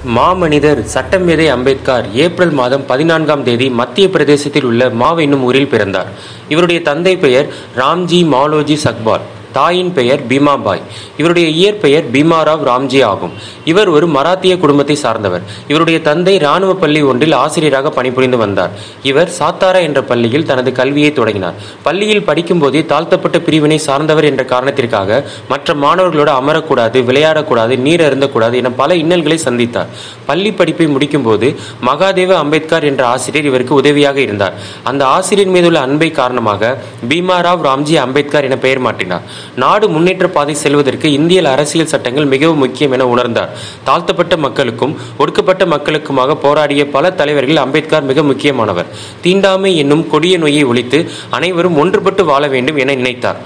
மாமனிதர் சட்டமேதை அம்பேத்கர் ஏப்ரல் மாதம் 14ஆம் தேதி மத்திய பிரதேசத்தில் உள்ள மாவ் என்னும் ஊரில் பிறந்தார். இவருடைய தந்தை பெயர் ராம்ஜி மாலோஜி சக்பால், தாயின் பெயர் பீமாபாய். இவருடைய இயற்பெயர் பீமாராவ் ராம்ஜி ஆகும். இவர் ஒரு மராத்திய குடும்பத்தை சார்ந்தவர். இவருடைய தந்தை இராணுவ பள்ளி ஒன்றில் ஆசிரியராக பணிபுரிந்து வந்தார். இவர் சாத்தாரா என்ற பள்ளியில் தனது கல்வியை தொடங்கினார். பள்ளியில் படிக்கும் போதே தாழ்த்தப்பட்ட பிரிவினை சார்ந்தவர் என்ற காரணத்திற்காக மற்ற மாணவர்களோடு அமரக்கூடாது, விளையாடக்கூடாது, நீர் அருந்தக்கூடாது என பல இன்னல்களை சந்தித்தார். பள்ளி படிப்பை முடிக்கும் போது மகாதேவ அம்பேத்கர் என்ற ஆசிரியர் இவருக்கு உதவியாக இருந்தார். அந்த ஆசிரியர் மீதுள்ள அன்பை காரணமாக பீமாராவ் ராம்ஜி அம்பேத்கர் என பெயர் மாற்றினார். நாடு முன்னேற்ற பாதை செல்வதற்கு இந்திய அரசியல் சட்டங்கள் மிகவும் முக்கியம் என உணர்ந்தார். தாழ்த்தப்பட்ட மக்களுக்கும் ஒடுக்கப்பட்ட மக்களுக்குமாக போராடிய பல தலைவர்கள் அம்பேத்கர் மிக முக்கியமானவர். தீண்டாமை என்னும் கொடிய நோயை ஒழித்து அனைவரும் ஒன்றுபட்டு வாழ வேண்டும் என நினைத்தார்.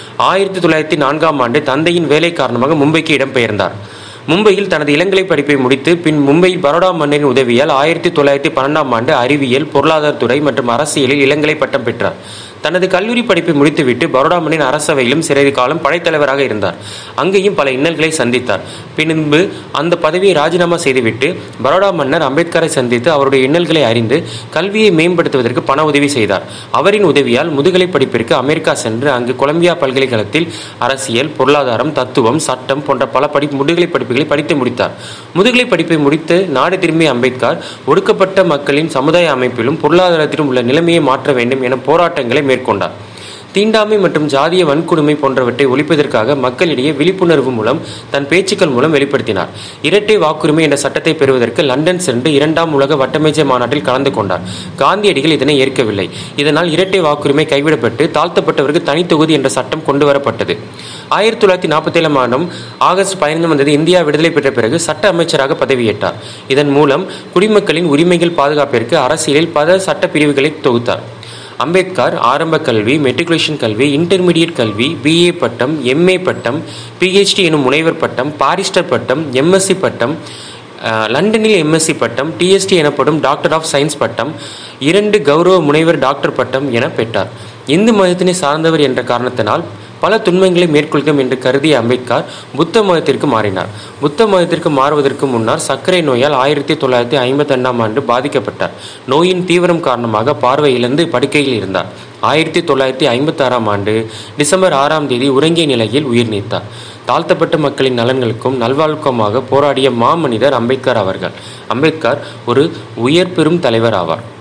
1904ஆம் ஆண்டு தந்தையின் வேலை காரணமாக மும்பைக்கு இடம்பெயர்ந்தார். மும்பையில் தனது இளங்கலை படிப்பை முடித்து பின் மும்பையில் பரோடா மன்னரின் உதவியால் 1912ஆம் ஆண்டு அறிவியல், பொருளாதாரத்துறை மற்றும் அரசியலில் இளங்கலை பட்டம் பெற்றார். தனது கல்லூரி படிப்பை முடித்துவிட்டு பரோடா மன்னின் அரசவையிலும் சிறிது காலம் படைத்தலைவராக இருந்தார். அங்கேயும் பல இன்னல்களை சந்தித்தார். பின்பு அந்த பதவியை ராஜினாமா செய்துவிட்டு பரோடா மன்னர் அம்பேத்கரை சந்தித்து அவருடைய இன்னல்களை அறிந்து கல்வியை மேம்படுத்துவதற்கு பண உதவி செய்தார். அவரின் உதவியால் முதுகலை படிப்பிற்கு அமெரிக்கா சென்று அங்கு கொலம்பியா பல்கலைக்கழகத்தில் அரசியல், பொருளாதாரம், தத்துவம், சட்டம் போன்ற பல முதுகலை படிப்புகளை படித்து முடித்தார். முதுகலை படிப்பை முடித்து நாடு திரும்பிய அம்பேத்கர் ஒடுக்கப்பட்ட மக்களின் சமுதாய அமைப்பிலும் பொருளாதாரத்திலும் உள்ள நிலைமையை மாற்ற வேண்டும் என போராட்டங்களை மேற்கொண்டார். தீண்டாமை மற்றும் ஜாதிய வன்கொடுமை போன்றவற்றை ஒழிப்பதற்காக மக்களிடையே விழிப்புணர்வு மூலம் தன் பேச்சுக்கள் மூலம் வெளிப்படுத்தினார். இரட்டை வாக்குரிமை என்ற சட்டத்தை பெறுவதற்கு லண்டன் சென்று 2ஆம் உலக வட்டமேஜை மாநாட்டில் கலந்து கொண்டார். காந்தியடிகள் இதனை ஏற்கவில்லை. இதனால் இரட்டை வாக்குரிமை கைவிடப்பட்டு தாழ்த்தப்பட்டவருக்கு தனி தொகுதி என்ற சட்டம் கொண்டு வரப்பட்டது. 1947ஆம் ஆண்டு ஆகஸ்ட் 15ஆம் தேதி இந்தியா விடுதலை பெற்ற பிறகு சட்ட அமைச்சராக பதவியேற்றார். இதன் மூலம் குடிமக்களின் உரிமைகள் பாதுகாப்பிற்கு அரசியலில் பல சட்ட பிரிவுகளை தொகுத்தார். அம்பேத்கர் ஆரம்ப கல்வி, மெட்ரிகுலேஷன் கல்வி, இன்டர்மீடியட் கல்வி, BA பட்டம், MA பட்டம், PhD எனும் முனைவர் பட்டம், பாரிஸ்டர் பட்டம், MSc பட்டம், லண்டனில் MSc பட்டம், TST எனப்படும் டாக்டர் ஆஃப் சயின்ஸ் பட்டம், 2 கௌரவ முனைவர் டாக்டர் பட்டம் என பெற்றார். இந்து மதத்தினை சார்ந்தவர் என்ற காரணத்தினால் பல துன்பங்களை மேற்கொள்ளும் என்று கருதிய அம்பேத்கர் புத்த மதத்திற்கு மாறினார். புத்த மதத்திற்கு மாறுவதற்கு முன்னர் சர்க்கரை நோயால் 1952ஆம் ஆண்டு பாதிக்கப்பட்டார். நோயின் தீவிரம் காரணமாக பார்வை இழந்து படுக்கையில் இருந்தார். 1956ஆம் ஆண்டு டிசம்பர் 6ஆம் தேதி உறங்கிய நிலையில் உயிர் நீத்தார். தாழ்த்தப்பட்ட மக்களின் நலன்களுக்கும் நல்வாழ்வுக்குமாக போராடிய மாமனிதர் அம்பேத்கர் அவர்கள். அம்பேத்கர் ஒரு உயர் பெரும் தலைவர் ஆவார்.